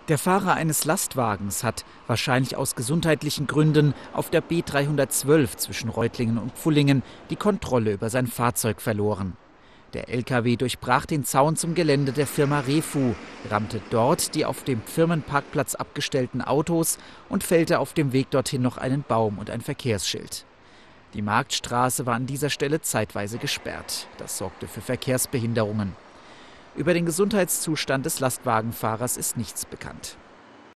Der Fahrer eines Lastwagens hat, wahrscheinlich aus gesundheitlichen Gründen, auf der B312 zwischen Reutlingen und Pfullingen die Kontrolle über sein Fahrzeug verloren. Der LKW durchbrach den Zaun zum Gelände der Firma Refu, rammte dort die auf dem Firmenparkplatz abgestellten Autos und fällte auf dem Weg dorthin noch einen Baum und ein Verkehrsschild. Die Marktstraße war an dieser Stelle zeitweise gesperrt. Das sorgte für Verkehrsbehinderungen. Über den Gesundheitszustand des Lastwagenfahrers ist nichts bekannt.